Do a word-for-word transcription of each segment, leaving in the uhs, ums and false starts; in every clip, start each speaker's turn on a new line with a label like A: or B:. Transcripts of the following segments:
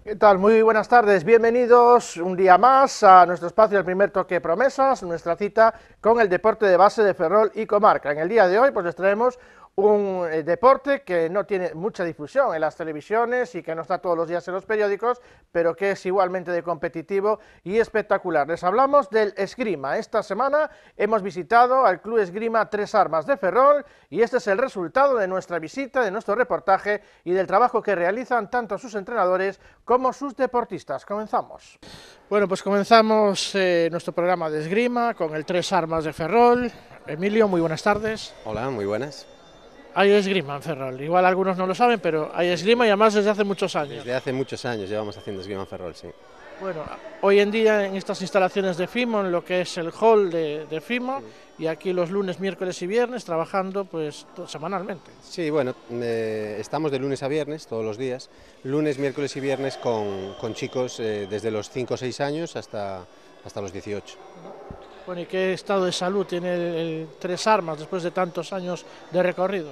A: ¿Qué tal? Muy buenas tardes, bienvenidos un día más a nuestro espacio El Primer Toque Promesas, nuestra cita con el deporte de base de Ferrol y comarca. En el día de hoy pues les traemos un eh, deporte que no tiene mucha difusión en las televisiones y que no está todos los días en los periódicos, pero que es igualmente de competitivo y espectacular. Les hablamos del esgrima. Esta semana hemos visitado al Club Esgrima Tres Armas de Ferrol y este es el resultado de nuestra visita, de nuestro reportaje y del trabajo que realizan tanto sus entrenadores como sus deportistas. Comenzamos. Bueno, pues comenzamos eh, nuestro programa de esgrima con el Tres Armas de Ferrol. Emilio, muy buenas tardes.
B: Hola, muy buenas.
A: Hay esgrima en Ferrol, igual algunos no lo saben, pero hay esgrima y además desde hace muchos años.
B: Desde hace muchos años llevamos haciendo esgrima en Ferrol, sí.
A: Bueno, hoy en día en estas instalaciones de FIMO, en lo que es el hall de, de FIMO, y aquí los lunes, miércoles y viernes trabajando pues semanalmente.
B: Sí, bueno, eh, estamos de lunes a viernes, todos los días, lunes, miércoles y viernes con, con chicos eh, desde los cinco o seis años hasta, hasta los dieciocho.
A: Bueno, ¿y qué estado de salud tiene el, el Tres Armas después de tantos años de recorrido?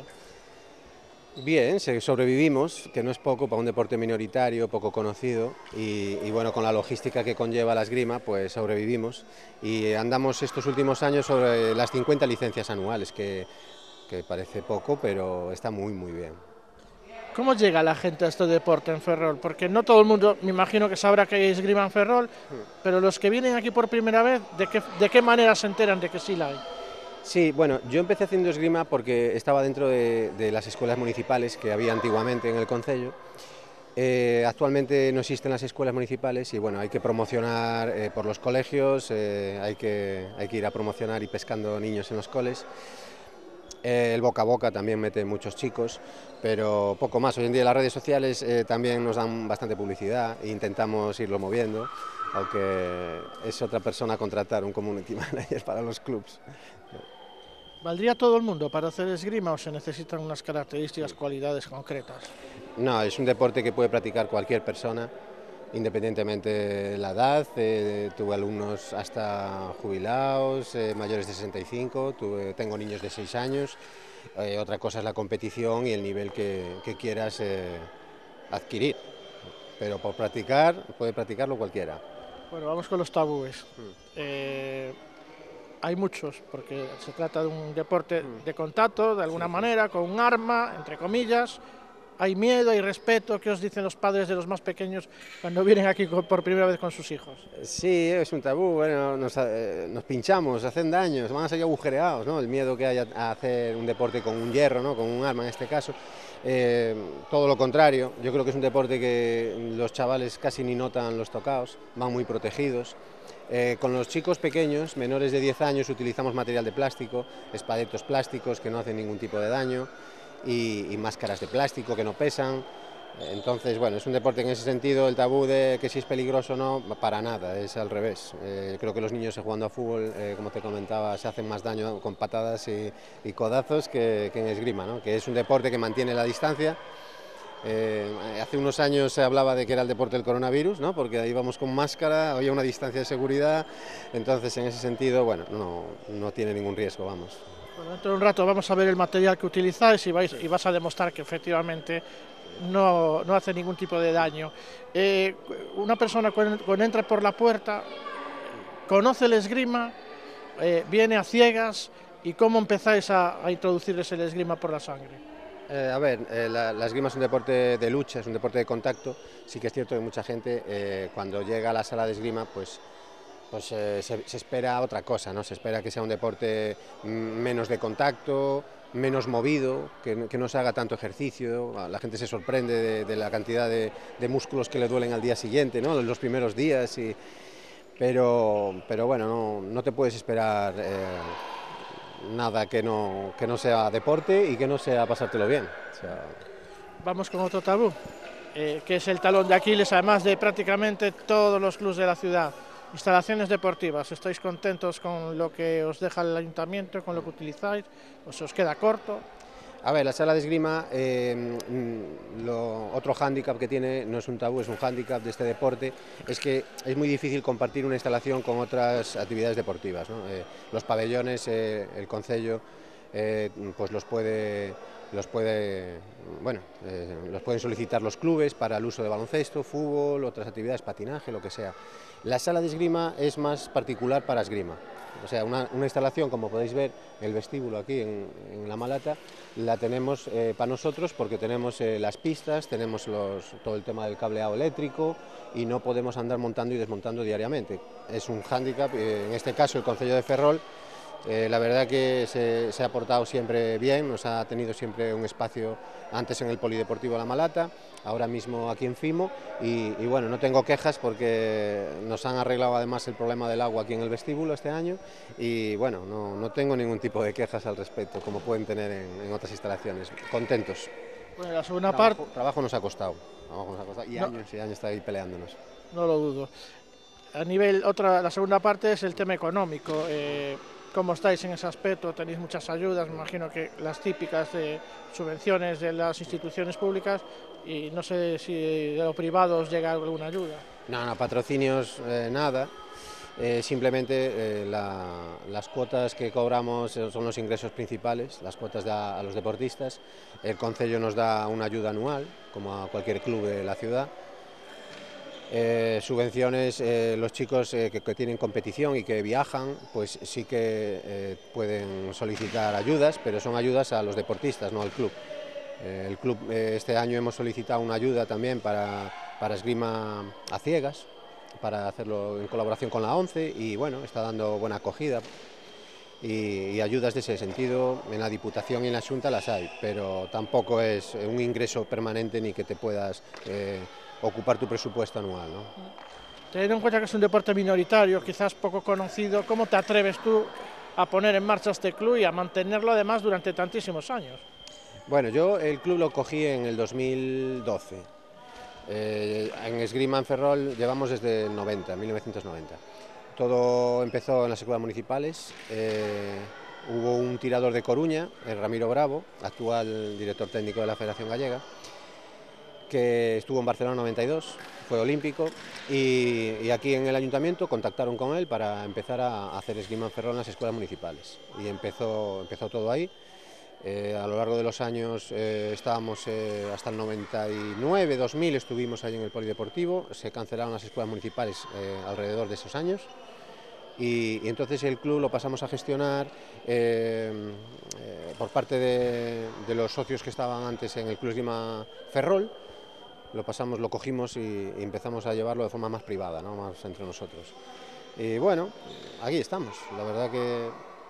B: Bien, sobrevivimos, que no es poco para un deporte minoritario, poco conocido, y, y bueno, con la logística que conlleva la esgrima, pues sobrevivimos y andamos estos últimos años sobre las cincuenta licencias anuales, que, que parece poco, pero está muy, muy bien.
A: ¿Cómo llega la gente a este deporte en Ferrol? Porque no todo el mundo, me imagino que sabrá que hay esgrima en Ferrol, pero los que vienen aquí por primera vez, ¿de qué, de qué manera se enteran de que sí la hay?
B: Sí, bueno, yo empecé haciendo esgrima porque estaba dentro de, de las escuelas municipales que había antiguamente en el concello. Eh, actualmente no existen las escuelas municipales y bueno, hay que promocionar eh, por los colegios, eh, hay, que, hay que ir a promocionar y pescando niños en los coles. Eh, el boca a boca también mete muchos chicos, pero poco más. Hoy en día las redes sociales eh, también nos dan bastante publicidad e intentamos irlo moviendo, aunque es otra persona contratar un community manager para los clubs.
A: ¿Valdría todo el mundo para hacer esgrima o se necesitan unas características, cualidades concretas?
B: No, es un deporte que puede practicar cualquier persona, independientemente de la edad. Eh, tuve alumnos hasta jubilados, eh, mayores de sesenta y cinco, tuve, tengo niños de seis años. Eh, otra cosa es la competición y el nivel que, que quieras eh, adquirir, pero por practicar, puede practicarlo cualquiera.
A: Bueno, vamos con los tabúes. Mm. Eh, hay muchos, porque se trata de un deporte de contacto, de alguna sí, manera, con un arma, entre comillas. Hay miedo, hay respeto. ¿Qué os dicen los padres de los más pequeños cuando vienen aquí por primera vez con sus hijos?
B: Sí, es un tabú, bueno, nos, eh, nos pinchamos, hacen daños, van a salir agujereados, ¿no? El miedo que hay a, a hacer un deporte con un hierro, ¿no? Con un arma en este caso. Eh, todo lo contrario, yo creo que es un deporte que los chavales casi ni notan los tocaos, van muy protegidos. Eh, con los chicos pequeños, menores de diez años, utilizamos material de plástico, espadetos plásticos que no hacen ningún tipo de daño y, y máscaras de plástico que no pesan. Entonces, bueno, es un deporte en ese sentido, el tabú de que si es peligroso o no, para nada, es al revés. Eh, creo que los niños jugando a fútbol, eh, como te comentaba, se hacen más daño con patadas y, y codazos que, que en esgrima, ¿no? Que es un deporte que mantiene la distancia. Eh, hace unos años se hablaba de que era el deporte del coronavirus, ¿no? Porque ahí íbamos con máscara, había una distancia de seguridad, entonces en ese sentido, bueno, no, no tiene ningún riesgo, vamos.
A: Bueno, dentro de un rato vamos a ver el material que utilizáis y, vais, y vas a demostrar que efectivamente no, no hace ningún tipo de daño. Eh, una persona cuando, cuando entra por la puerta, conoce el esgrima, eh, viene a ciegas, ¿y cómo empezáis a, a introducirles el esgrima por la sangre?
B: Eh, a ver, eh, la, la esgrima es un deporte de lucha, es un deporte de contacto. Sí que es cierto que mucha gente eh, cuando llega a la sala de esgrima pues, pues eh, se, se espera otra cosa, ¿no? Se espera que sea un deporte menos de contacto, menos movido, que, que no se haga tanto ejercicio. La gente se sorprende de, de la cantidad de, de músculos que le duelen al día siguiente, ¿no? En los primeros días, y, pero, pero bueno, no, no te puedes esperar eh, nada que no, que no sea deporte y que no sea pasártelo bien. O sea...
A: Vamos con otro tabú, eh, que es el talón de Aquiles, además de prácticamente todos los clubes de la ciudad. Instalaciones deportivas, ¿estáis contentos con lo que os deja el ayuntamiento, con lo que utilizáis, o se os queda corto?
B: A ver, la sala de esgrima, eh, lo, otro hándicap que tiene, no es un tabú, es un hándicap de este deporte, es que es muy difícil compartir una instalación con otras actividades deportivas, ¿no? Eh, los pabellones, eh, el concello, eh, pues los puede, los puede, bueno, eh, los pueden solicitar los clubes para el uso de baloncesto, fútbol, otras actividades, patinaje, lo que sea. La sala de esgrima es más particular para esgrima. O sea, una, una instalación, como podéis ver, el vestíbulo aquí en, en La Malata, la tenemos eh, para nosotros porque tenemos eh, las pistas, tenemos los, todo el tema del cableado eléctrico y no podemos andar montando y desmontando diariamente. Es un hándicap, eh, en este caso el Concello de Ferrol, eh, la verdad que se, se ha portado siempre bien, nos ha tenido siempre un espacio antes en el Polideportivo La Malata, ahora mismo aquí en Fimo, y, y bueno, no tengo quejas porque nos han arreglado además el problema del agua aquí en el vestíbulo este año y bueno, no, no tengo ningún tipo de quejas al respecto, como pueden tener en, en otras instalaciones. Contentos.
A: Bueno, la segunda
B: Trabajo,
A: parte...
B: trabajo nos ha costado, trabajo nos ha costado y
A: No,
B: años y años está ahí peleándonos.
A: no lo dudo. A nivel, otra, la segunda parte es el tema económico. Eh, ¿Cómo estáis en ese aspecto? ¿Tenéis muchas ayudas? Me imagino que las típicas de subvenciones de las instituciones públicas y no sé si de lo privado os llega alguna ayuda.
B: No, no, patrocinios eh, nada. Eh, simplemente eh, la, las cuotas que cobramos son los ingresos principales, las cuotas de, a los deportistas. El Concello nos da una ayuda anual, como a cualquier club de la ciudad. Eh, subvenciones, eh, los chicos eh, que, que tienen competición y que viajan, pues sí que eh, pueden solicitar ayudas, pero son ayudas a los deportistas, no al club. Eh, el club eh, este año hemos solicitado una ayuda también para, para esgrima a ciegas, para hacerlo en colaboración con la ONCE y bueno, está dando buena acogida y, y ayudas de ese sentido en la Diputación y en la Xunta las hay, pero tampoco es un ingreso permanente ni que te puedas eh, ocupar tu presupuesto anual, ¿no?
A: Teniendo en cuenta que es un deporte minoritario, quizás poco conocido, ¿cómo te atreves tú a poner en marcha este club y a mantenerlo además durante tantísimos años?
B: Bueno, yo el club lo cogí en el dos mil doce. Eh, en esgrima en Ferrol llevamos desde el noventa, mil novecientos noventa. Todo empezó en las escuelas municipales. Eh, hubo un tirador de Coruña, el Ramiro Bravo, actual director técnico de la Federación Gallega, que estuvo en Barcelona noventa y dos, fue olímpico, y, y aquí en el ayuntamiento contactaron con él para empezar a hacer esgrima en Ferrol en las escuelas municipales. Y empezó, empezó todo ahí. Eh, a lo largo de los años eh, estábamos eh, hasta el noventa y nueve, dos mil estuvimos ahí en el Polideportivo, se cancelaron las escuelas municipales eh, alrededor de esos años y, y entonces el club lo pasamos a gestionar eh, eh, por parte de, de los socios que estaban antes en el Club Esgrima Ferrol, lo pasamos, lo cogimos y, y empezamos a llevarlo de forma más privada, ¿no? Más entre nosotros. Y bueno, aquí estamos, la verdad que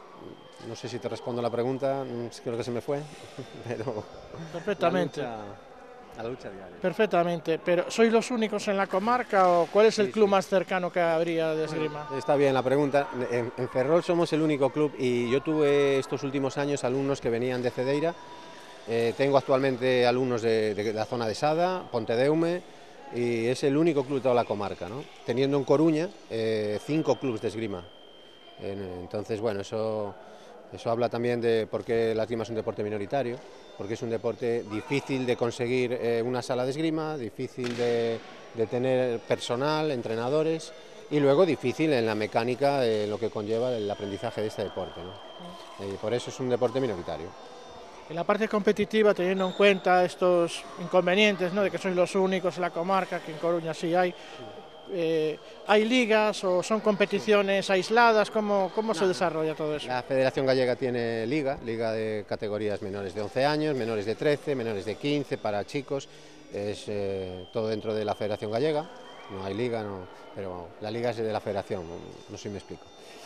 B: no sé si te respondo la pregunta, creo que se me fue, pero...
A: Perfectamente.
B: La lucha, a la lucha diaria.
A: Perfectamente, pero ¿sois los únicos en la comarca o cuál es el
B: Sí,
A: club
B: sí.
A: más cercano que habría de esgrima?
B: Está bien la pregunta. En, en Ferrol somos el único club y yo tuve estos últimos años alumnos que venían de Cedeira. Eh, tengo actualmente alumnos de, de la zona de Sada, Pontedeume, y es el único club de toda la comarca, ¿no? Teniendo en Coruña eh, cinco clubes de esgrima. Entonces, bueno, eso, eso habla también de por qué la esgrima es un deporte minoritario, porque es un deporte difícil de conseguir eh, una sala de esgrima, difícil de, de tener personal, entrenadores, y luego difícil en la mecánica, eh, lo que conlleva el aprendizaje de este deporte, ¿no? Y por eso es un deporte minoritario.
A: En la parte competitiva, teniendo en cuenta estos inconvenientes, ¿no?, de que sois los únicos en la comarca, que en Coruña sí hay, eh, ¿hay ligas o son competiciones aisladas? ¿Cómo, cómo se desarrolla todo eso?
B: La Federación Gallega tiene liga, liga de categorías menores de once años, menores de trece, menores de quince, para chicos, es eh, todo dentro de la Federación Gallega, no hay liga, no, pero la liga es de la Federación, no, no sé si me explico.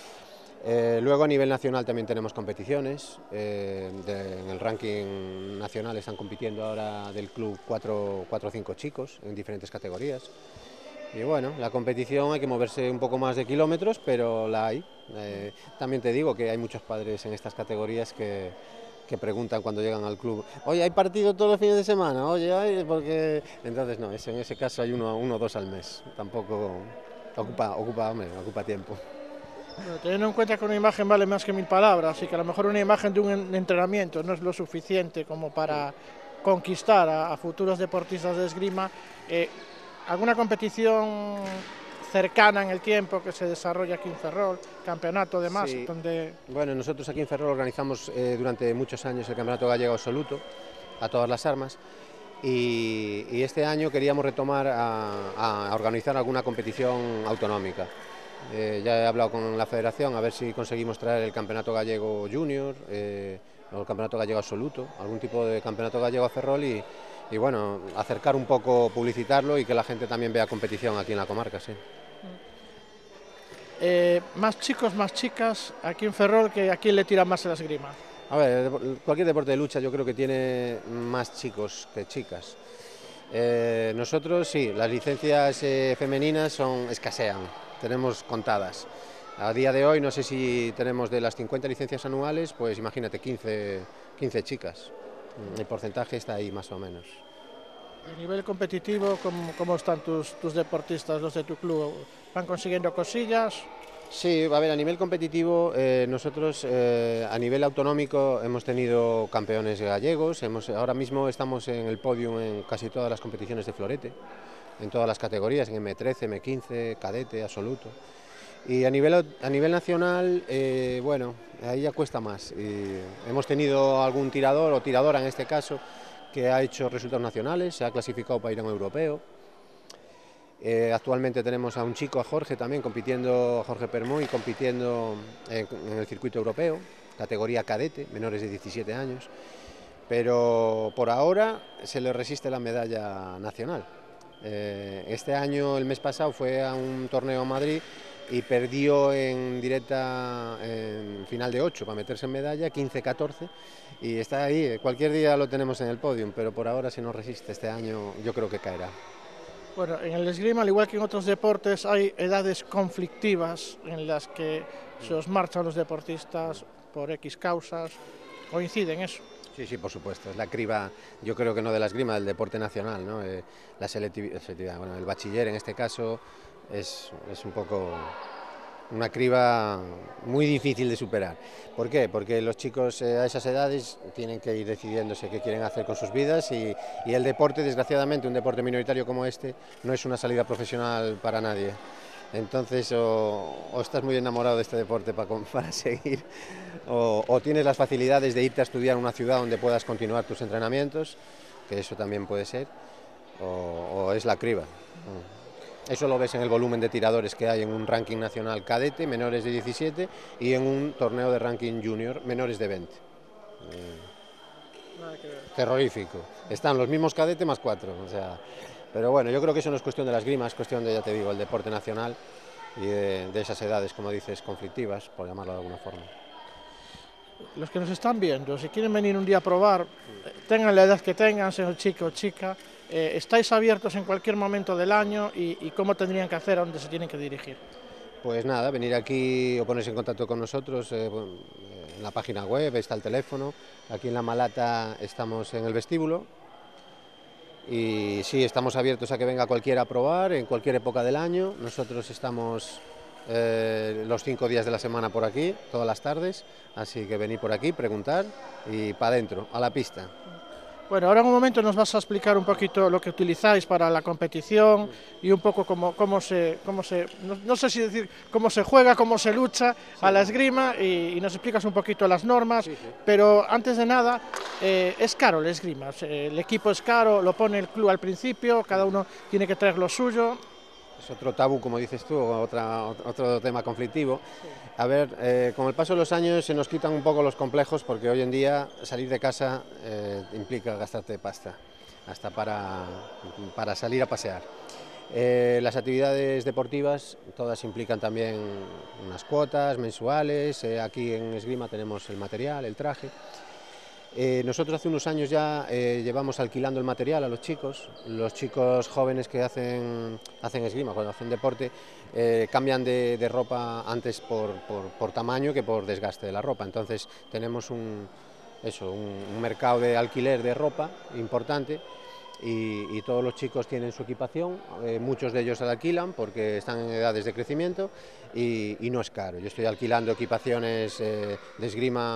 B: Eh, luego a nivel nacional también tenemos competiciones, eh, de, en el ranking nacional están compitiendo ahora del club cuatro o cinco chicos en diferentes categorías. Y bueno, la competición hay que moverse un poco más de kilómetros, pero la hay. Eh, también te digo que hay muchos padres en estas categorías que, que preguntan cuando llegan al club, oye, ¿hay partido todos los fines de semana? Oye, hay, porque... Entonces no, es, en ese caso hay uno o dos al mes, tampoco ocupa, ocupa, hombre, ocupa tiempo.
A: Bueno, teniendo en cuenta que una imagen vale más que mil palabras, así que a lo mejor una imagen de un entrenamiento no es lo suficiente como para conquistar a, a futuros deportistas de esgrima, eh, ¿alguna competición cercana en el tiempo que se desarrolla aquí en Ferrol, campeonato además,
B: sí.
A: donde...
B: Bueno, nosotros aquí en Ferrol organizamos eh, durante muchos años el Campeonato Gallego Absoluto, a todas las armas, y, y este año queríamos retomar a, a organizar alguna competición autonómica. Eh, ya he hablado con la federación a ver si conseguimos traer el Campeonato Gallego Junior eh, o el Campeonato Gallego Absoluto, algún tipo de Campeonato Gallego a Ferrol y, y bueno, acercar un poco, publicitarlo y que la gente también vea competición aquí en la comarca, sí.
A: Eh, más chicos, más chicas, aquí en Ferrol, que ¿a quién le tira más el esgrima?
B: A ver, cualquier deporte de lucha yo creo que tiene más chicos que chicas. Eh, nosotros sí, las licencias eh, femeninas son, escasean, tenemos contadas. A día de hoy no sé si tenemos de las cincuenta licencias anuales, pues imagínate quince, quince chicas. El porcentaje está ahí más o menos.
A: A nivel competitivo, ¿cómo, cómo están tus, tus deportistas, los de tu club? ¿Van consiguiendo cosillas?
B: Sí, a ver, a nivel competitivo, eh, nosotros eh, a nivel autonómico hemos tenido campeones gallegos, hemos, ahora mismo estamos en el podium en casi todas las competiciones de florete, en todas las categorías, en eme trece, eme quince, cadete, absoluto. Y a nivel, a nivel nacional, eh, bueno, ahí ya cuesta más. Y hemos tenido algún tirador o tiradora en este caso que ha hecho resultados nacionales, se ha clasificado para ir a un europeo. Eh, actualmente tenemos a un chico, a Jorge también, compitiendo, Jorge Permuy, compitiendo en, en el circuito europeo, categoría cadete, menores de diecisiete años, pero por ahora se le resiste la medalla nacional. Eh, este año, el mes pasado, fue a un torneo en Madrid y perdió en directa en final de ocho para meterse en medalla, quince catorce, y está ahí, cualquier día lo tenemos en el podium, pero por ahora se nos resiste, este año yo creo que caerá.
A: Bueno, en el esgrima, al igual que en otros deportes, hay edades conflictivas en las que se os marchan los deportistas por X causas. ¿Coincide en eso?
B: Sí, sí, por supuesto. Es la criba, yo creo que no de la esgrima, del deporte nacional, ¿no? Eh, la selectividad, bueno, el bachiller en este caso es, es un poco una criba muy difícil de superar. ¿Por qué? Porque los chicos eh, a esas edades tienen que ir decidiéndose qué quieren hacer con sus vidas y, y el deporte, desgraciadamente, un deporte minoritario como este, no es una salida profesional para nadie. Entonces, o, o estás muy enamorado de este deporte para, para seguir, o, o tienes las facilidades de irte a estudiar a una ciudad donde puedas continuar tus entrenamientos, que eso también puede ser, o, o es la criba. Eso lo ves en el volumen de tiradores que hay en un ranking nacional cadete, menores de diecisiete, y en un torneo de ranking junior, menores de veinte. Eh, terrorífico. Están los mismos cadete más cuatro, o sea... Pero bueno, yo creo que eso no es cuestión de la esgrima, es cuestión de, ya te digo, el deporte nacional y de, de esas edades, como dices, conflictivas, por llamarlo de alguna forma.
A: Los que nos están viendo, si quieren venir un día a probar, tengan la edad que tengan, sean chico o chica, eh, estáis abiertos en cualquier momento del año y, y cómo tendrían que hacer, a dónde se tienen que dirigir.
B: Pues nada, venir aquí o ponerse en contacto con nosotros, eh, en la página web está el teléfono, aquí en La Malata estamos en el vestíbulo. Y sí, estamos abiertos a que venga cualquiera a probar en cualquier época del año. Nosotros estamos eh, los cinco días de la semana por aquí, todas las tardes, así que venid por aquí, preguntar y para adentro, a la pista.
A: Bueno, ahora en un momento nos vas a explicar un poquito lo que utilizáis para la competición y un poco cómo, cómo se, cómo se no, no sé si decir cómo se juega, cómo se lucha sí. a la esgrima y, y nos explicas un poquito las normas, sí, sí. Pero antes de nada, eh, es caro la esgrima, o sea, el equipo es caro, lo pone el club al principio, cada uno tiene que traer lo suyo.
B: Es otro tabú, como dices tú, otra, otro tema conflictivo. A ver, eh, con el paso de los años se nos quitan un poco los complejos porque hoy en día salir de casa eh, implica gastarte pasta, hasta para, para salir a pasear. Eh, las actividades deportivas todas implican también unas cuotas mensuales, eh, aquí en esgrima tenemos el material, el traje. Eh, nosotros hace unos años ya eh, llevamos alquilando el material a los chicos, los chicos jóvenes que hacen, hacen esgrima, cuando hacen deporte, eh, cambian de, de ropa antes por, por, por tamaño que por desgaste de la ropa, entonces tenemos un, eso, un, un mercado de alquiler de ropa importante y, y todos los chicos tienen su equipación, eh, muchos de ellos la alquilan porque están en edades de crecimiento y, y no es caro. Yo estoy alquilando equipaciones eh, de esgrima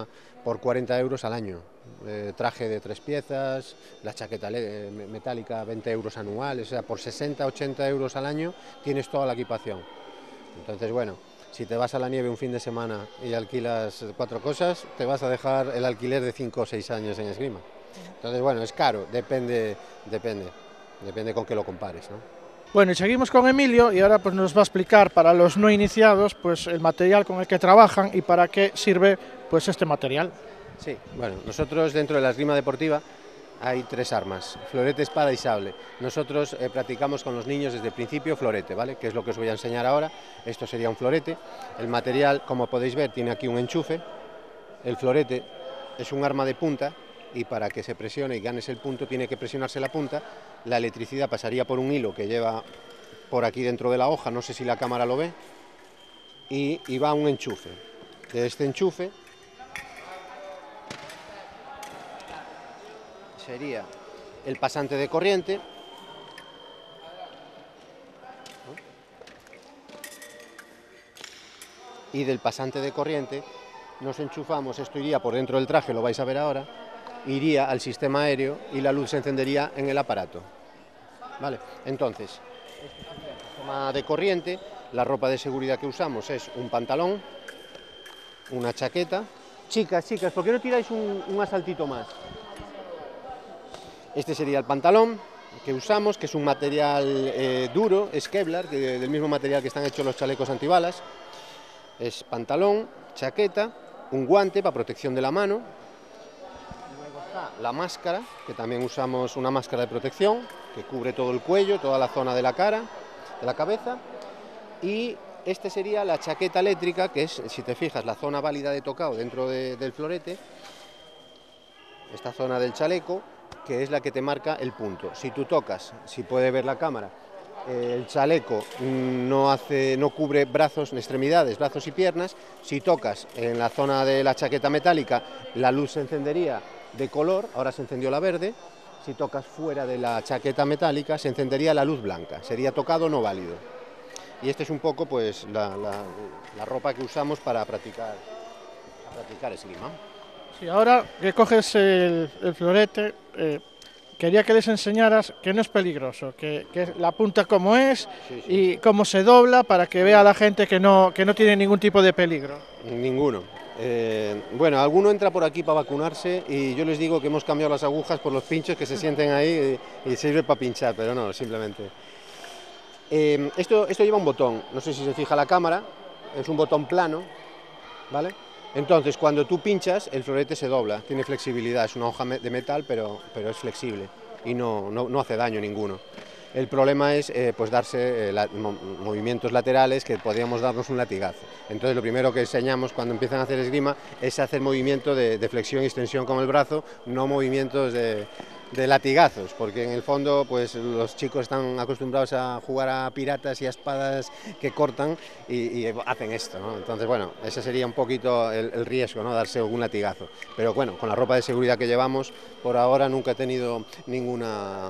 B: por cuarenta euros al año. Eh, traje de tres piezas, la chaqueta eh, metálica veinte euros anuales, o sea, por sesenta, ochenta euros al año tienes toda la equipación. Entonces, bueno, si te vas a la nieve un fin de semana y alquilas cuatro cosas, te vas a dejar el alquiler de cinco o seis años en esgrima. Entonces, bueno, es caro, depende, depende, depende con qué lo compares, ¿no?
A: Bueno, y seguimos con Emilio y ahora pues nos va a explicar para los no iniciados pues el material con el que trabajan y para qué sirve pues este material.
B: Sí, bueno, nosotros dentro de la esgrima deportiva hay tres armas, florete, espada y sable. Nosotros eh, practicamos con los niños desde el principio florete, ¿vale? Que es lo que os voy a enseñar ahora. Esto sería un florete. El material, como podéis ver, tiene aquí un enchufe. El florete es un arma de punta y para que se presione y ganes el punto tiene que presionarse la punta. La electricidad pasaría por un hilo que lleva por aquí dentro de la hoja, no sé si la cámara lo ve, y, y va a un enchufe. De este enchufe sería el pasante de corriente, y del pasante de corriente nos enchufamos, esto iría por dentro del traje, lo vais a ver ahora, iría al sistema aéreo y la luz se encendería en el aparato. ¿Vale? Entonces, este sería el sistema de corriente, la ropa de seguridad que usamos es un pantalón, una chaqueta. Chicas, chicas, ¿por qué no tiráis un, un asaltito más? Este sería el pantalón que usamos, que es un material eh, duro, es Kevlar, que, del mismo material que están hechos los chalecos antibalas. Es pantalón, chaqueta, un guante para protección de la mano. Luego está la máscara, que también usamos una máscara de protección, que cubre todo el cuello, toda la zona de la cara, de la cabeza. Y este sería la chaqueta eléctrica, que es, si te fijas, la zona válida de tocado dentro de, del florete. Esta zona del chaleco, que es la que te marca el punto. Si tú tocas, si puede ver la cámara, eh, el chaleco no, hace, no cubre brazos, extremidades, brazos y piernas. Si tocas en la zona de la chaqueta metálica, la luz se encendería de color, ahora se encendió la verde. Si tocas fuera de la chaqueta metálica, se encendería la luz blanca, sería tocado no válido. Y esta es un poco pues, la, la, la ropa que usamos para practicar, para practicar esgrima.
A: Sí, ahora que coges el, el florete, eh, quería que les enseñaras que no es peligroso, que, que la punta como es, sí, sí, y cómo se dobla para que vea la gente que no, que no tiene ningún tipo de peligro.
B: Ninguno. Eh, bueno, alguno entra por aquí para vacunarse y yo les digo que hemos cambiado las agujas por los pinchos que se sienten ahí y, y sirve para pinchar, pero no, simplemente. Eh, esto, esto lleva un botón, no sé si se fija la cámara, es un botón plano, ¿vale? Entonces, cuando tú pinchas, el florete se dobla, tiene flexibilidad, es una hoja de metal, pero, pero es flexible y no, no, no hace daño ninguno. El problema es eh, pues darse eh, la, movimientos laterales que podríamos darnos un latigazo. Entonces, lo primero que enseñamos cuando empiezan a hacer esgrima es hacer movimiento de, de flexión y extensión con el brazo, no movimientos de, de latigazos, porque en el fondo pues los chicos están acostumbrados a jugar a piratas y a espadas que cortan y, y hacen esto, ¿no? Entonces, bueno, ese sería un poquito el, el riesgo, ¿no? Darse un latigazo. Pero bueno, con la ropa de seguridad que llevamos, por ahora nunca he tenido ninguna...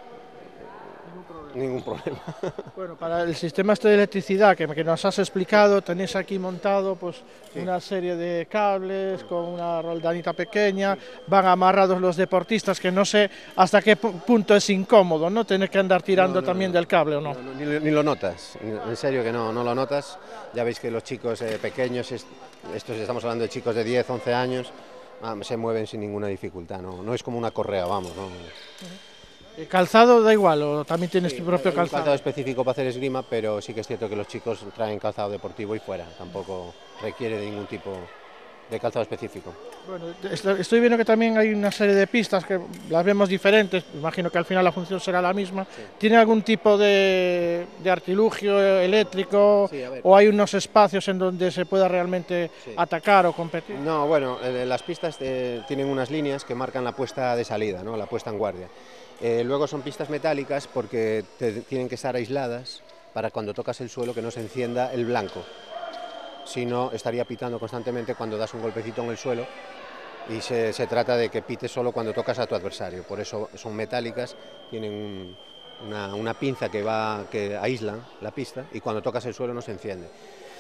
B: ningún problema.
A: Bueno, para el sistema este de electricidad que, que nos has explicado, tenéis aquí montado pues sí, una serie de cables con una roldanita pequeña, sí, van amarrados los deportistas, que no sé hasta qué punto es incómodo, ¿no? Tener que andar tirando no, no, también no, del cable, ¿o no?
B: no, no ni, ni lo notas, en serio que no, no lo notas. Ya veis que los chicos eh, pequeños, estos estamos hablando de chicos de diez, once años, ah, se mueven sin ninguna dificultad, no, no es como una correa, vamos, ¿no? Uh-huh.
A: ¿El calzado da igual o también tienes sí, tu propio calzado?
B: Un calzado específico para hacer esgrima, pero sí que es cierto que los chicos traen calzado deportivo y fuera, tampoco requiere de ningún tipo de calzado específico.
A: Bueno, estoy viendo que también hay una serie de pistas que las vemos diferentes, imagino que al final la función será la misma. Sí. ¿Tiene algún tipo de, de artilugio eléctrico sí, o hay unos espacios en donde se pueda realmente sí, atacar o competir?
B: No, bueno, eh, las pistas eh, tienen unas líneas que marcan la puesta de salida, ¿no? La puesta en guardia. Eh, luego son pistas metálicas porque te, tienen que estar aisladas para cuando tocas el suelo que no se encienda el blanco. Si no, estaría pitando constantemente cuando das un golpecito en el suelo y se, se trata de que pites solo cuando tocas a tu adversario. Por eso son metálicas, tienen un, una, una pinza que, va, que aísla la pista y cuando tocas el suelo no se enciende.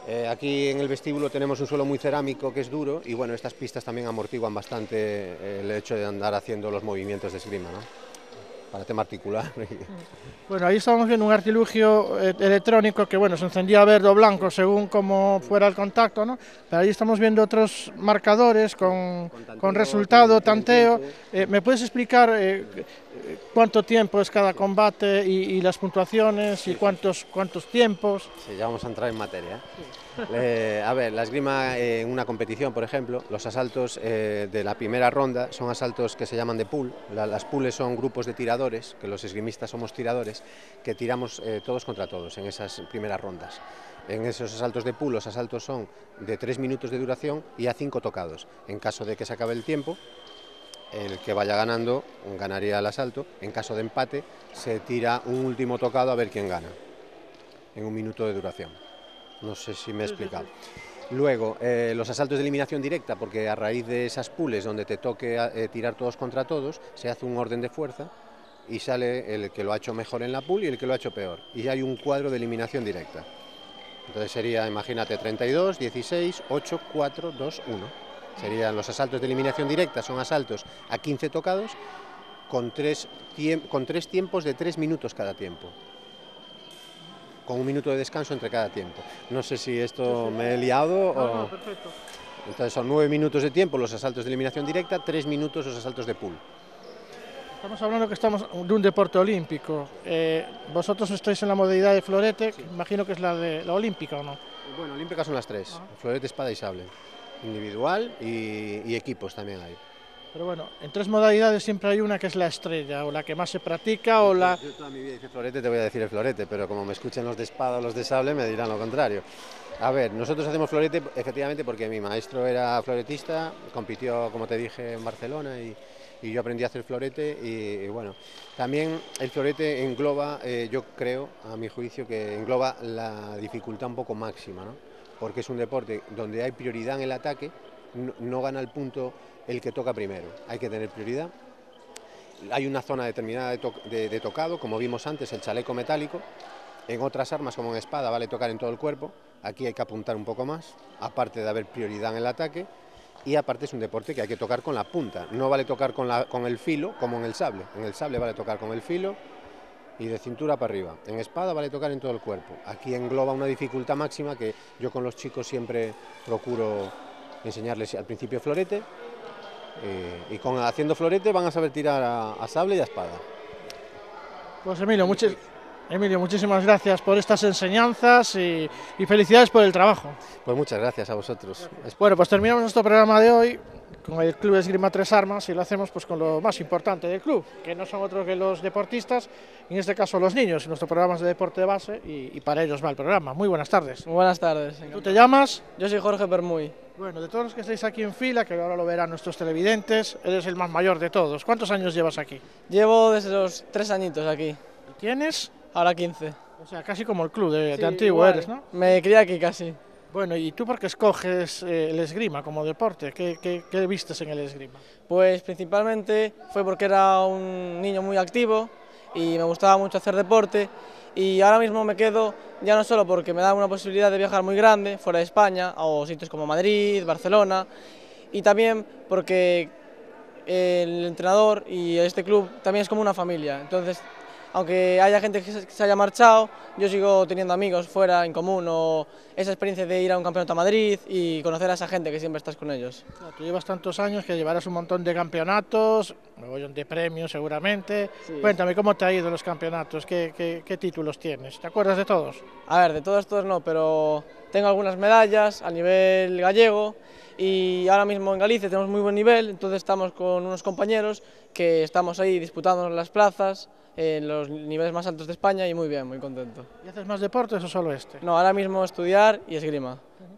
B: Eh, aquí en el vestíbulo tenemos un suelo muy cerámico que es duro y bueno, estas pistas también amortiguan bastante el hecho de andar haciendo los movimientos de esgrima, ¿no? Para tema articular.
A: Bueno, ahí estábamos viendo un artilugio eh, electrónico que, bueno, se encendía verde o blanco según cómo fuera el contacto, ¿no? Pero ahí estamos viendo otros marcadores con, con, tanteo, con resultado, tanteo. Eh, ¿Me puedes explicar eh, cuánto tiempo es cada combate y, y las puntuaciones y sí, cuántos, sí. cuántos tiempos?
B: Sí, ya vamos a entrar en materia, ¿eh? Sí. Eh, a ver, la esgrima en una competición, por ejemplo, los asaltos eh, de la primera ronda son asaltos que se llaman de pool. La, las pools son grupos de tiradores, que los esgrimistas somos tiradores, que tiramos eh, todos contra todos en esas primeras rondas. En esos asaltos de pool, los asaltos son de tres minutos de duración y a cinco tocados. En caso de que se acabe el tiempo, el que vaya ganando ganaría el asalto. En caso de empate, se tira un último tocado a ver quién gana, en un minuto de duración. No sé si me he explicado. Luego, eh, los asaltos de eliminación directa, porque a raíz de esas pools donde te toque eh, tirar todos contra todos, se hace un orden de fuerza y sale el que lo ha hecho mejor en la pool y el que lo ha hecho peor. Y hay un cuadro de eliminación directa. Entonces sería, imagínate, treinta y dos, dieciséis, ocho, cuatro, dos, uno. Serían los asaltos de eliminación directa, son asaltos a quince tocados con tres, con tres tiempos de tres minutos cada tiempo, con un minuto de descanso entre cada tiempo. No sé si esto sí, sí. me he liado no, o...
A: No, perfecto.
B: Entonces son nueve minutos de tiempo los asaltos de eliminación directa, tres minutos los asaltos de pool.
A: Estamos hablando que estamos de un deporte olímpico. Eh, vosotros estáis en la modalidad de florete, sí. Imagino que es la, de, la olímpica, ¿o no?
B: Bueno, olímpicas son las tres, ah. florete, espada y sable. Individual y, y equipos también hay.
A: Pero bueno, en tres modalidades siempre hay una que es la estrella, o la que más se practica, o la...
B: Yo toda mi vida hice florete, te voy a decir el florete, pero como me escuchen los de espada o los de sable me dirán lo contrario. A ver, nosotros hacemos florete efectivamente porque mi maestro era floretista, compitió, como te dije, en Barcelona y, y yo aprendí a hacer florete y, y bueno, también el florete engloba, eh, yo creo, a mi juicio, que engloba la dificultad un poco máxima, ¿no? Porque es un deporte donde hay prioridad en el ataque, no, no gana el punto el que toca primero, hay que tener prioridad. Hay una zona determinada de, to de, de tocado, como vimos antes, el chaleco metálico. En otras armas, como en espada, vale tocar en todo el cuerpo. Aquí hay que apuntar un poco más, aparte de haber prioridad en el ataque. Y aparte es un deporte que hay que tocar con la punta. No vale tocar con, la, con el filo, como en el sable. En el sable vale tocar con el filo y de cintura para arriba. En espada vale tocar en todo el cuerpo. Aquí engloba una dificultad máxima que yo con los chicos siempre procuro enseñarles al principio florete. Eh, y con, haciendo florete van a saber tirar a, a sable y a espada.
A: Pues Emilio, muchas, Emilio, muchísimas gracias por estas enseñanzas y, y felicidades por el trabajo.
B: Pues muchas gracias a vosotros.
A: Gracias. Bueno, pues terminamos nuestro programa de hoy con el Club Esgrima Tres Armas y lo hacemos pues con lo más importante del club, que no son otros que los deportistas, en este caso los niños, nuestro programa es de deporte de base y, y para ellos va el programa. Muy buenas tardes.
C: Muy buenas tardes.
A: ¿Tú te llamas?
C: Yo soy Jorge Permuy.
A: Bueno, de todos los que estáis aquí en fila, que ahora lo verán nuestros televidentes, eres el más mayor de todos. ¿Cuántos años llevas aquí?
C: Llevo desde los tres añitos aquí.
A: ¿Y tienes?
C: Ahora quince.
A: O sea, casi como el club de,
C: sí,
A: de antiguo
C: igual.
A: Eres, ¿no?
C: Me crié aquí casi.
A: Bueno, ¿y tú por qué escoges eh, el esgrima como deporte? ¿Qué, qué, qué vistes en el esgrima?
C: Pues principalmente fue porque era un niño muy activo y me gustaba mucho hacer deporte. Y ahora mismo me quedo ya no solo porque me da una posibilidad de viajar muy grande fuera de España o sitios como Madrid, Barcelona, y también porque el entrenador y este club también es como una familia. Entonces, aunque haya gente que se haya marchado, yo sigo teniendo amigos fuera en común o esa experiencia de ir a un campeonato a Madrid y conocer a esa gente que siempre estás con ellos.
A: Claro, tú llevas tantos años que llevarás un montón de campeonatos, un montón de premios seguramente. Sí. Cuéntame, ¿cómo te ha ido los campeonatos? ¿Qué, qué, qué títulos tienes? ¿Te acuerdas de todos?
C: A ver, de todos, todos no, pero tengo algunas medallas a nivel gallego y ahora mismo en Galicia tenemos muy buen nivel, entonces estamos con unos compañeros que estamos ahí disputándonos las plazas en los niveles más altos de España y muy bien, muy contento.
A: ¿Y haces más deportes o solo este?
C: No, ahora mismo estudiar y esgrima.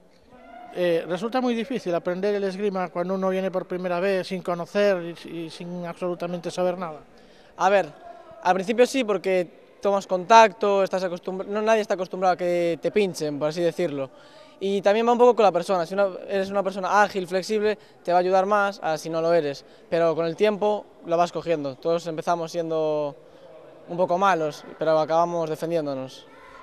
A: Eh, resulta muy difícil aprender el esgrima cuando uno viene por primera vez sin conocer y, y sin absolutamente saber nada.
C: A ver, al principio sí, porque tomas contacto, estás acostumbrado, no, nadie está acostumbrado a que te pinchen, por así decirlo. Y también va un poco con la persona, si una, eres una persona ágil, flexible, te va a ayudar más a si no lo eres, pero con el tiempo lo vas cogiendo. Todos empezamos siendo un poco malos, pero acabamos defendiéndonos.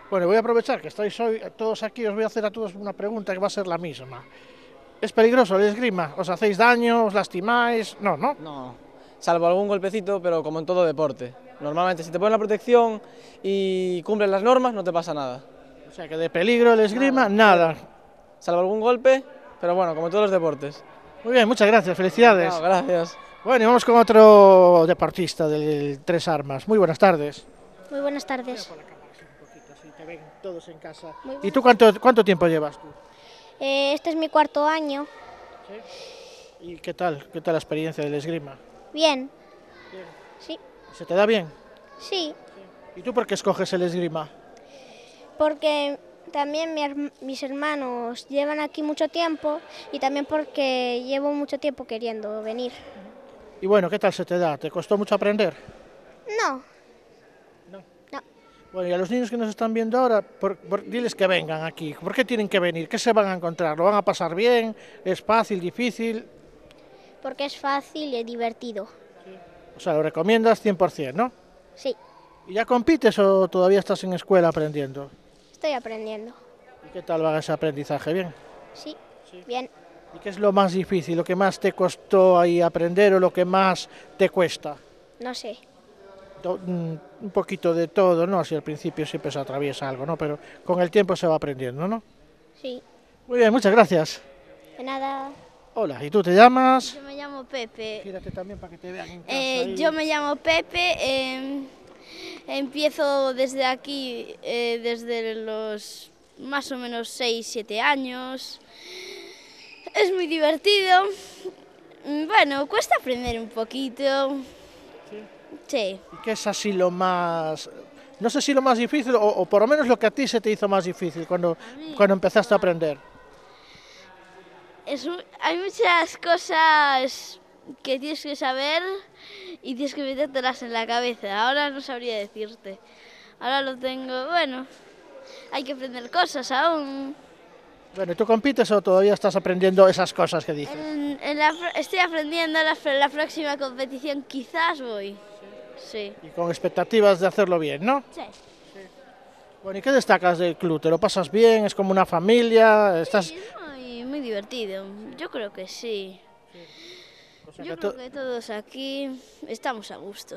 A: Bueno, voy a aprovechar que estáis hoy todos aquí, os voy a hacer a todos una pregunta que va a ser la misma. ¿Es peligroso el esgrima? ¿Os hacéis daño? ¿Os lastimáis? No, ¿no?
C: No, salvo algún golpecito, pero como en todo deporte. Normalmente, si te pones la protección y cumples las normas, no te pasa nada.
A: O sea que de peligro el esgrima, nada.
C: Salvo algún golpe, pero bueno, como en todos los deportes.
A: Muy bien, muchas gracias, felicidades.
C: No, gracias.
A: Bueno, y vamos con otro deportista del Tres Armas. Muy buenas tardes.
D: Muy buenas tardes.
A: Te ven todos en casa.
D: Muy
A: ¿Y tú cuánto, cuánto tiempo llevas tú?
D: Eh, este es mi cuarto año.
A: ¿Sí? ¿Y qué tal? ¿Qué tal la experiencia del esgrima?
D: Bien.
A: Bien.
D: Sí.
A: ¿Se te da bien?
D: Sí,
A: ¿Y tú por qué escoges el esgrima?
D: porque también mi herm- mis hermanos llevan aquí mucho tiempo y también porque llevo mucho tiempo queriendo venir.
A: Y bueno, ¿qué tal se te da? ¿Te costó mucho aprender?
D: No,
A: No.
D: no,
A: Bueno, y a los niños que nos están viendo ahora, por, por- diles que vengan aquí. ¿Por qué tienen que venir? ¿Qué se van a encontrar? ¿Lo van a pasar bien? ¿Es fácil, difícil?
D: porque es fácil y divertido.
A: O sea, lo recomiendas cien por cien, ¿no?
D: Sí,
A: ¿Y ya compites o todavía estás en escuela aprendiendo?
D: estoy aprendiendo.
A: ¿Y qué tal va ese aprendizaje? ¿Bien?
D: Sí, bien.
A: ¿Y qué es lo más difícil, lo que más te costó ahí aprender o lo que más te cuesta?
D: No sé.
A: To- mm, Un poquito de todo, ¿no? Así al principio siempre se atraviesa algo, ¿no? Pero con el tiempo se va aprendiendo, ¿no?
D: Sí,
A: Muy bien, muchas gracias.
D: de nada.
A: Hola, ¿y tú te llamas?
E: Yo me llamo Pepe.
A: Gírate también para que te vean en casa.
E: Eh,
A: ahí.
E: yo me llamo Pepe. eh, empiezo desde aquí, eh, desde los más o menos seis siete años. Es muy divertido. Mm, Bueno, cuesta aprender un poquito. Sí.
A: ¿Y qué es así lo más... No sé si lo más difícil o, o por lo menos lo que a ti se te hizo más difícil cuando, cuando empezaste a aprender?
E: Es mu- hay muchas cosas que tienes que saber y tienes que metértelas en la cabeza. Ahora no sabría decirte. Ahora lo tengo, bueno, hay que aprender cosas aún.
A: Bueno, ¿y tú compites o todavía estás aprendiendo esas cosas que dices?
E: En- en la pro- estoy aprendiendo, en la, en la próxima competición quizás voy. Sí.
A: Y con expectativas de hacerlo bien, ¿no?
E: Sí.
A: Bueno, ¿y qué destacas del club? ¿Te lo pasas bien? ¿Es como una familia? ¿Estás...?
E: Sí, es muy, muy divertido. Yo creo que sí.
A: O sea,
E: Yo
A: que
E: creo
A: to-
E: que todos aquí estamos a gusto.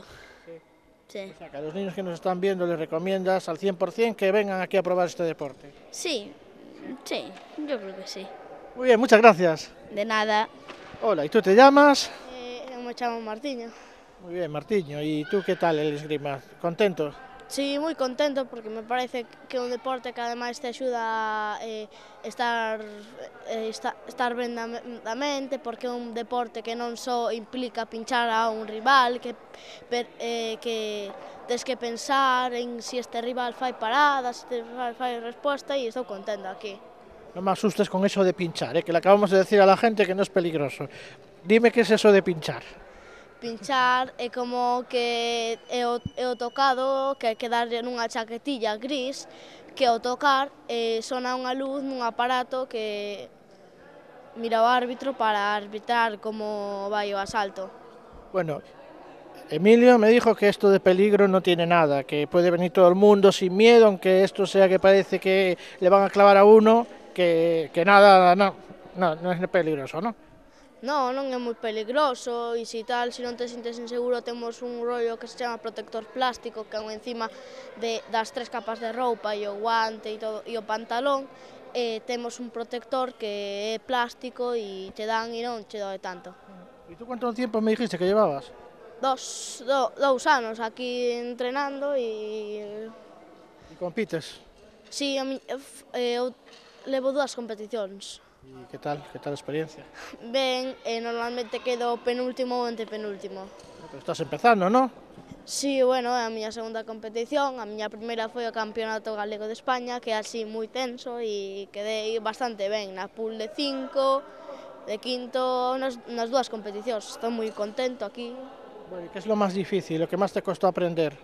E: Sí.
A: o sea, que a los niños que nos están viendo les recomiendas al cien por cien que vengan aquí a probar este deporte.
E: Sí, sí, yo creo que sí.
A: Muy bien, muchas gracias.
E: De nada.
A: Hola, ¿y tú te llamas?
F: Eh, me llamo Martiño.
A: Muy bien, Martiño. ¿Y tú qué tal el esgrima? ¿Contento?
F: Sí, moi contento porque me parece que é un deporte que ademais te axuda a eh, estar, eh, esta, estar ben da, da mente, porque é un deporte que non só implica pinchar a un rival, que, per, eh, que tes que pensar en si este rival fai parada, se este rival fai resposta, e estou contenta aquí.
A: No me asustes con eso de pinchar, ¿eh? Que le acabamos de decir a la gente que no es peligroso. Dime qué es eso de pinchar.
F: Pinchar é como que é o, é o tocado, que hai que darlle nunha chaquetilla gris, que ao tocar eh, sona unha luz nun aparato que mira o árbitro para arbitrar como vai o asalto.
A: Bueno, Emilio me dijo que esto de peligro no tiene nada, que puede venir todo el mundo sin miedo, aunque esto sea que parece que le van a clavar a uno, que, que nada, no, no, no es peligroso, ¿no?
F: Non, non é moi peligroso e se tal, se non te sintes inseguro, temos un rollo que se chama protector plástico, que é un encima de, das tres capas de roupa e o guante e, todo, e o pantalón, e temos un protector que é plástico e te dan e non che doe tanto.
A: ¿Y tú cuánto tiempo me dijiste que llevabas?
F: Dos, do, dous anos aquí entrenando e...
A: ¿Y compites?
F: Si, a mi, eh, eu levo dúas competicións.
A: ¿Y qué tal? ¿Qué tal la experiencia?
F: Ben, e normalmente quedo penúltimo ou antepenúltimo.
A: Pero estás empezando, ¿no?
F: Si, bueno, é a miña segunda competición, a miña primeira foi o Campeonato Galego de España, que é así moi tenso e quedei bastante ben na pool de cinco, de quinto, nas, nas dúas competicións. Estou moi contento aquí.
A: Bueno, ¿y qué es lo más difícil, lo que más te costó aprender?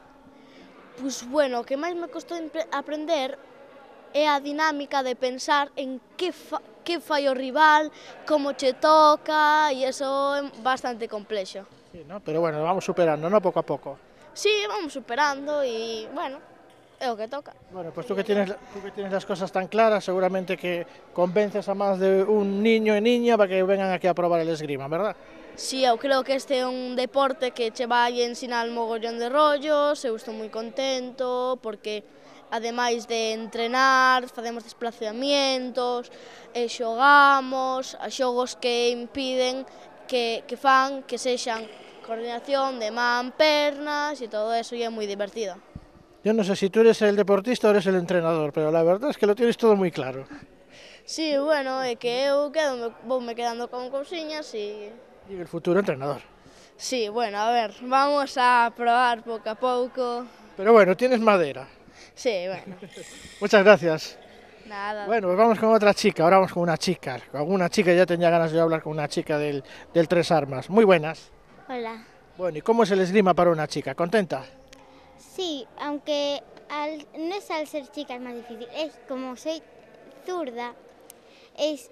F: Pois, bueno, o que máis me costou aprender é a dinámica de pensar en que, fa, que fai o rival, como che toca, e iso é bastante complexo.
A: Sí, ¿no? Pero bueno, lo vamos superando, ¿no? Poco a poco.
F: Sí, vamos superando e, bueno, é o que toca.
A: Bueno, pues tú que, tienes, tú que tienes las cosas tan claras, seguramente que convences a más de un niño e niña para que vengan aquí a probar el esgrima, ¿verdad?
F: Si, eu creo que este é un deporte que che vai ensinar mogollón de rollos, eu estou moi contento, porque ademais de entrenar, facemos desplazamientos, e xogamos a xogos que impiden que, que fan que sexan coordinación de man, pernas e todo eso, e é moi divertido.
A: Yo no sé si tú eres el deportista o eres el entrenador, pero la verdad es que lo tienes todo muy claro.
F: Sí, bueno, é que eu quedo, vou me quedando con cousiñas e...
A: Y el futuro entrenador.
F: Sí, bueno, a ver, vamos a probar pouco a pouco.
A: Pero bueno, tienes madera.
F: Sí, bueno.
A: Muchas gracias.
F: Nada.
A: Bueno, pues vamos con otra chica, ahora vamos con una chica. Con una chica, ya tenía ganas de hablar con una chica del, del Tres Armas. Muy buenas.
D: Hola.
A: Bueno, ¿y cómo es el esgrima para una chica? ¿Contenta?
D: Sí, aunque al, no es al ser chica es más difícil, es como soy zurda, es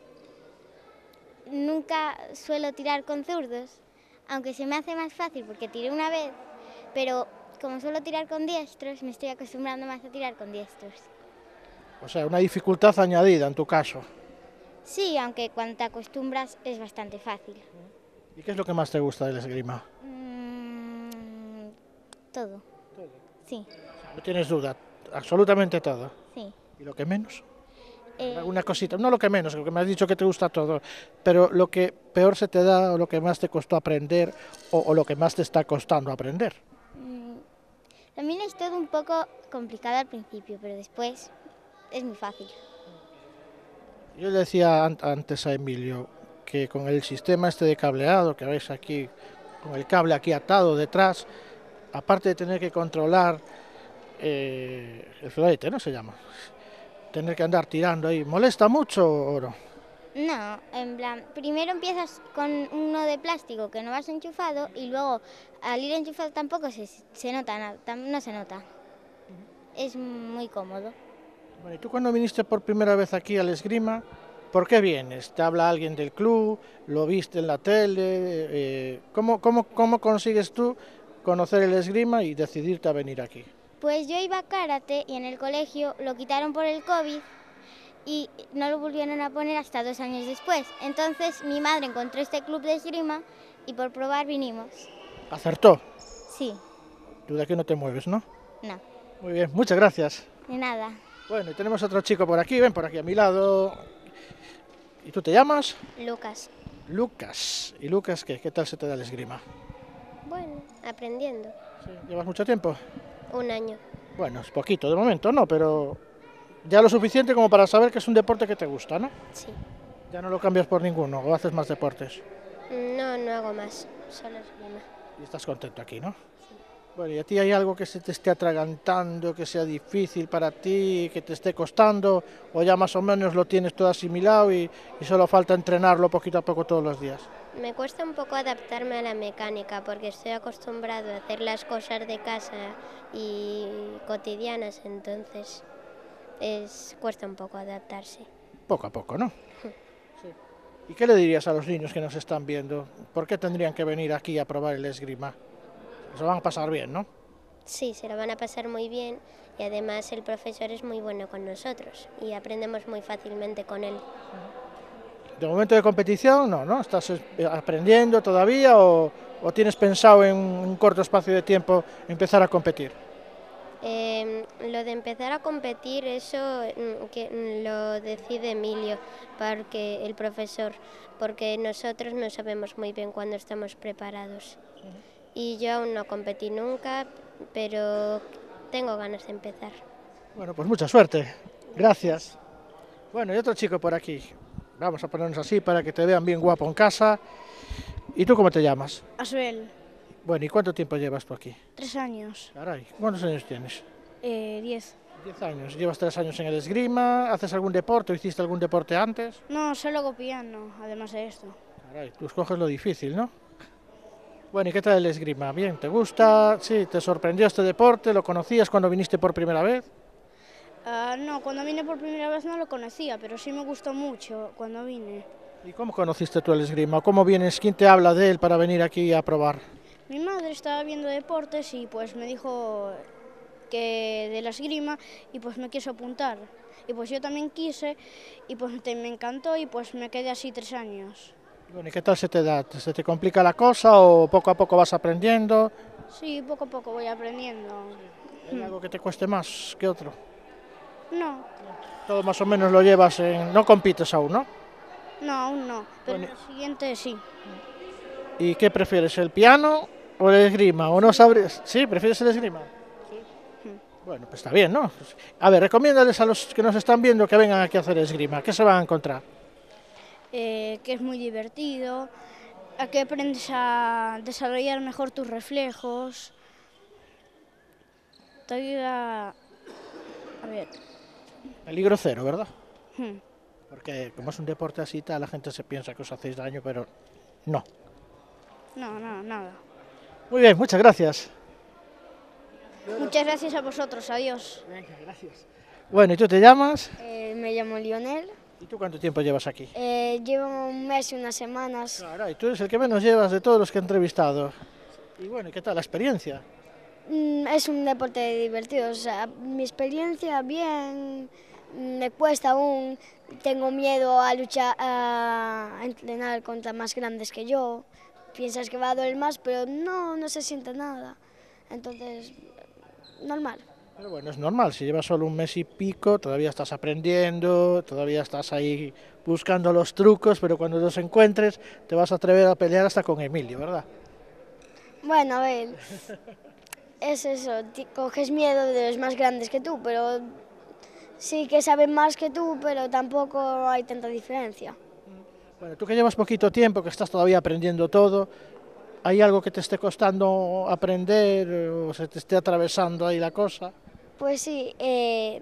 D: nunca suelo tirar con zurdos, aunque se me hace más fácil porque tiré una vez, pero como suelo tirar con diestros, me estoy acostumbrando más a tirar con diestros.
A: O sea, una dificultad añadida en tu caso.
D: Sí, aunque cuando te acostumbras es bastante fácil.
A: ¿Y qué es lo que más te gusta del esgrima?
D: Mm, todo.
A: Todo.
D: Sí,
A: No tienes duda, absolutamente todo.
D: sí.
A: ¿Y lo que menos?
D: Eh,
A: Alguna cosita, no lo que menos, porque me has dicho que te gusta todo, pero lo que peor se te da o lo que más te costó aprender o, o lo que más te está costando aprender.
D: mm, también es todo un poco complicado al principio, pero después es muy fácil.
A: Yo le decía an- antes a Emilio que con el sistema este de cableado que veis aquí, con el cable aquí atado detrás, aparte de tener que controlar eh, el florete, ¿no se llama? Tener que andar tirando ahí, ¿molesta mucho o no?
D: No, en plan, primero empiezas con uno de plástico que no vas enchufado y luego al ir enchufado tampoco se, se nota nada, tam- no se nota. Es muy cómodo.
A: Bueno, ¿y tú cuando viniste por primera vez aquí al esgrima, por qué vienes? ¿Te habla alguien del club? ¿Lo viste en la tele? Eh, ¿cómo, cómo, ¿Cómo consigues tú conocer el esgrima y decidirte a venir aquí?
D: Pues yo iba a karate y en el colegio lo quitaron por el COVID y no lo volvieron a poner hasta dos años después. Entonces mi madre encontró este club de esgrima y por probar vinimos.
A: ¿Acertó?
D: Sí,
A: Tú de aquí no te mueves, ¿no?
D: no,
A: Muy bien, muchas gracias.
D: de nada.
A: Bueno, y tenemos otro chico por aquí, ven por aquí a mi lado. ¿Y tú te llamas?
D: Lucas.
A: Lucas. ¿Y Lucas qué? ¿Qué tal se te da el esgrima?
D: Bueno, aprendiendo.
A: ¿Sí? ¿Llevas mucho tiempo?
D: Un año.
A: Bueno, es poquito de momento, ¿no? Pero ya lo suficiente como para saber que es un deporte que te gusta, ¿no?
D: Sí.
A: Ya no lo cambias por ninguno o haces más deportes.
D: No, no hago más, solo esgrima.
A: Y estás contento aquí, ¿no? Bueno, ¿y a ti hay algo que se te esté atragantando, que sea difícil para ti, que te esté costando? ¿O ya más o menos lo tienes todo asimilado y, y solo falta entrenarlo poquito a poco todos los días?
D: Me cuesta un poco adaptarme a la mecánica porque estoy acostumbrado a hacer las cosas de casa y cotidianas, entonces es, cuesta un poco adaptarse.
A: Poco a poco, ¿no? Sí. ¿Y qué le dirías a los niños que nos están viendo? ¿Por qué tendrían que venir aquí a probar el esgrima? Se lo van a pasar bien, ¿no?
D: Sí, se lo van a pasar muy bien y además el profesor es muy bueno con nosotros y aprendemos muy fácilmente con él.
A: De momento de competición, no, ¿no? ¿Estás eh, aprendiendo todavía o, o tienes pensado en un corto espacio de tiempo empezar a competir?
D: Eh, lo de empezar a competir, eso mm, que mm, lo decide Emilio, porque el profesor, porque nosotros no sabemos muy bien cuándo estamos preparados. Y yo aún no competí nunca, pero tengo ganas de empezar.
A: Bueno, pues mucha suerte. Gracias. Bueno, y otro chico por aquí. Vamos a ponernos así para que te vean bien guapo en casa. ¿Y tú cómo te llamas?
F: Asuel,
A: Bueno, ¿y cuánto tiempo llevas tú aquí?
F: tres años,
A: Caray, ¿cuántos años tienes?
F: eh, diez.
A: Diez años. ¿Llevas tres años en el esgrima? ¿Haces algún deporte o hiciste algún deporte antes?
F: No, solo hago piano, además de esto.
A: Caray, tú escoges lo difícil, ¿no? Bueno, ¿y qué tal el esgrima? ¿Bien? ¿Te gusta? Sí, ¿te sorprendió este deporte? ¿Lo conocías cuando viniste por primera vez?
F: Ah, no, cuando vine por primera vez no lo conocía, pero sí me gustó mucho cuando vine.
A: ¿Y cómo conociste tú el esgrima? ¿Cómo vienes? ¿Quién te habla de él para venir aquí a probar?
F: Mi madre estaba viendo deportes y pues me dijo que de la esgrima y pues me quiso apuntar. Y pues yo también quise y pues te, me encantó y pues me quedé así tres años.
A: Bueno, ¿y qué tal se te da? ¿Se te complica la cosa o poco a poco vas aprendiendo?
F: Sí, poco a poco voy aprendiendo.
A: ¿Hay algo que te cueste más que otro?
F: No,
A: Todo más o menos lo llevas en... No compites aún, ¿no?
F: no, aún no, pero
A: Bueno.
F: el siguiente sí.
A: ¿Y qué prefieres, el piano o el esgrima? ¿O no sabrías? ¿Sí? ¿Prefieres el esgrima? Bueno, pues está bien, ¿no? A ver, recomiéndales a los que nos están viendo que vengan aquí a hacer esgrima. ¿Qué se van a encontrar?
F: Eh, que es muy divertido, a que aprendes a desarrollar mejor tus reflejos. Te ayuda a ver.
A: Peligro cero, ¿verdad?
F: hmm,
A: Porque como es un deporte así, tal, la gente se piensa que os hacéis daño, pero no.
F: No, no, nada.
A: Muy bien, muchas gracias.
F: Muchas gracias a vosotros, adiós.
A: Venga, gracias. Bueno, ¿y tú te llamas?
G: Eh, me llamo Lionel,
A: ¿Y tú cuánto tiempo llevas aquí?
G: eh, llevo un mes y unas semanas.
A: Claro, y tú eres el que menos llevas de todos los que he entrevistado. Y bueno, ¿y qué tal la experiencia?
G: Mm, es un deporte divertido, o sea, mi experiencia bien, mm, me cuesta aún, tengo miedo a luchar, a entrenar contra más grandes que yo. Piensas que va a doler más, pero no, no se siente nada. Entonces, normal.
A: Pero bueno, es normal, si llevas solo un mes y pico, todavía estás aprendiendo, todavía estás ahí buscando los trucos, pero cuando los encuentres te vas a atrever a pelear hasta con Emilio, ¿verdad?
G: Bueno, a ver, es eso, ti- coges miedo de los más grandes que tú, pero sí que saben más que tú, pero tampoco hay tanta diferencia.
A: Bueno, tú que llevas poquito tiempo, que estás todavía aprendiendo todo, ¿hay algo que te esté costando aprender o se te esté atravesando ahí la cosa?
G: Pues sí, eh,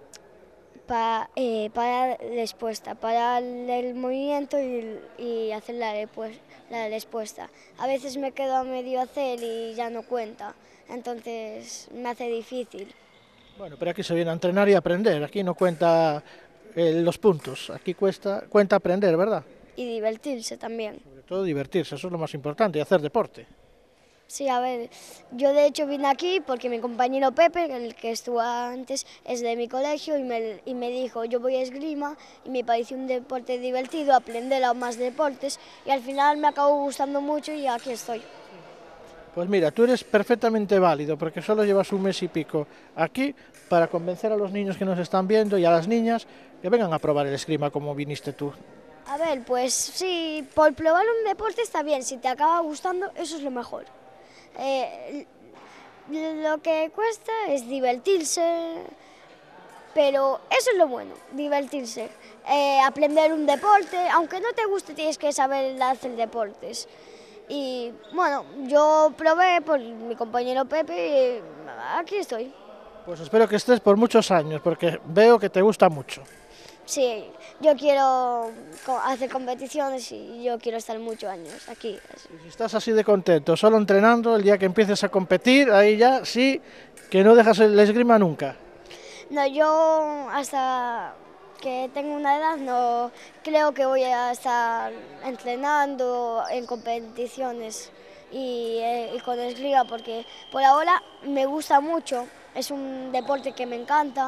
G: pa- eh, para la respuesta, para el movimiento y, y hacer la, repue- la respuesta. A veces me quedo a medio hacer y ya no cuenta, entonces me hace difícil.
A: Bueno, pero aquí se viene a entrenar y a aprender, aquí no cuenta eh, los puntos, aquí cuesta, cuenta aprender, ¿verdad?
G: Y divertirse también.
A: Sobre todo divertirse, eso es lo más importante, y hacer deporte.
G: Sí, a ver, yo de hecho vine aquí porque mi compañero Pepe, el que estuvo antes, es de mi colegio y me, y me dijo, yo voy a esgrima y me pareció un deporte divertido, aprender a más deportes y al final me acabó gustando mucho y aquí estoy.
A: Pues mira, tú eres perfectamente válido porque solo llevas un mes y pico aquí para convencer a los niños que nos están viendo y a las niñas que vengan a probar el esgrima como viniste tú.
G: A ver, pues sí, por probar un deporte está bien, si te acaba gustando, eso es lo mejor. Eh, lo que cuesta es divertirse, pero eso es lo bueno, divertirse. Eh, aprender un deporte, aunque no te guste, tienes que saber hacer deportes. Y bueno, yo probé por mi compañero Pepe y aquí estoy.
A: Pues espero que estés por muchos años porque veo que te gusta mucho.
G: Sí, yo quiero co- hacer competiciones y yo quiero estar muchos años aquí.
A: Y si estás así de contento, solo entrenando, el día que empieces a competir, ahí ya sí que no dejas el esgrima nunca.
G: No, yo hasta que tengo una edad no creo que voy a estar entrenando en competiciones y, eh, y con esgrima porque por ahora me gusta mucho, es un deporte que me encanta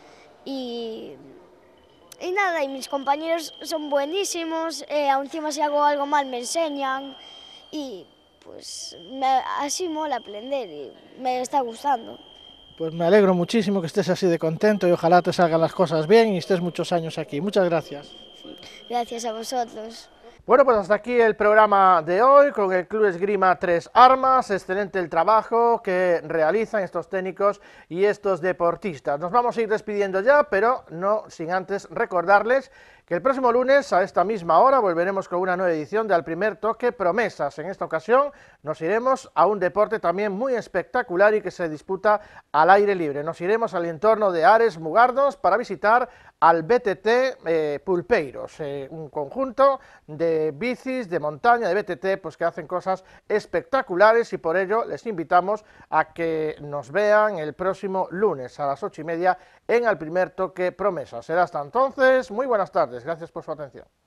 G: y, y nada, y mis compañeros son buenísimos, eh, encima si hago algo mal me enseñan y pues me, así mola aprender y me está gustando.
A: Pues me alegro muchísimo que estés así de contento y ojalá te salgan las cosas bien y estés muchos años aquí. Muchas gracias.
G: Gracias a vosotros.
A: Bueno, pues hasta aquí el programa de hoy con el Club Esgrima Tres Armas. Excelente el trabajo que realizan estos técnicos y estos deportistas. Nos vamos a ir despidiendo ya, pero no sin antes recordarles que el próximo lunes a esta misma hora volveremos con una nueva edición de Al Primer Toque Promesas. En esta ocasión nos iremos a un deporte también muy espectacular y que se disputa al aire libre. Nos iremos al entorno de Ares Mugardos para visitar al B T T eh, Pulpeiros, eh, un conjunto de bicis de montaña, de B T T, pues que hacen cosas espectaculares y por ello les invitamos a que nos vean el próximo lunes a las ocho y media en Al Primer Toque Promesas. Será hasta entonces, muy buenas tardes, gracias por su atención.